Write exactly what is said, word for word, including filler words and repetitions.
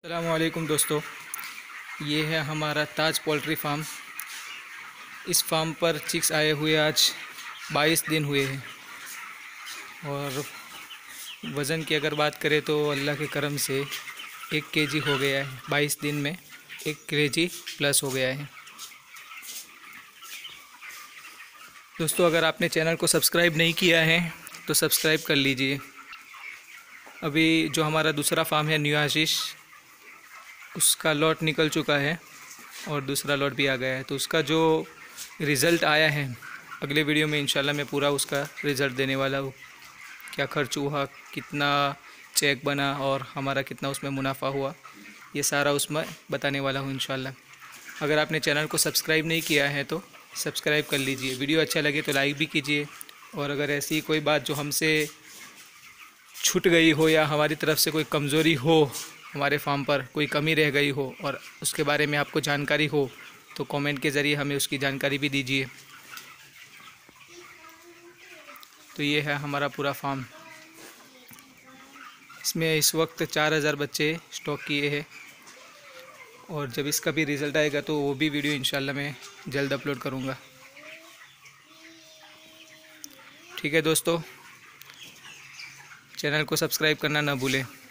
अस्सलाम वालेकुम दोस्तों, ये है हमारा ताज पोल्ट्री फार्म। इस फार्म पर चिक्स आए हुए आज बाईस दिन हुए हैं और वज़न की अगर बात करें तो अल्लाह के करम से एक केजी हो गया है। बाईस दिन में एक केजी प्लस हो गया है। दोस्तों, अगर आपने चैनल को सब्सक्राइब नहीं किया है तो सब्सक्राइब कर लीजिए। अभी जो हमारा दूसरा फार्म है न्यू आशीष, उसका लॉट निकल चुका है और दूसरा लॉट भी आ गया है। तो उसका जो रिज़ल्ट आया है अगले वीडियो में इंशाल्लाह मैं पूरा उसका रिज़ल्ट देने वाला हूँ। क्या खर्च हुआ, कितना चेक बना और हमारा कितना उसमें मुनाफा हुआ, ये सारा उसमें बताने वाला हूँ इंशाल्लाह। अगर आपने चैनल को सब्सक्राइब नहीं किया है तो सब्सक्राइब कर लीजिए। वीडियो अच्छा लगे तो लाइक भी कीजिए और अगर ऐसी कोई बात जो हमसे छूट गई हो या हमारी तरफ से कोई कमज़ोरी हो, हमारे फार्म पर कोई कमी रह गई हो और उसके बारे में आपको जानकारी हो तो कमेंट के ज़रिए हमें उसकी जानकारी भी दीजिए। तो ये है हमारा पूरा फार्म। इसमें इस वक्त चार हज़ार बच्चे स्टॉक किए हैं और जब इसका भी रिज़ल्ट आएगा तो वो भी वीडियो इंशाल्लाह मैं जल्द अपलोड करूँगा। ठीक है दोस्तों, चैनल को सब्सक्राइब करना ना भूलें।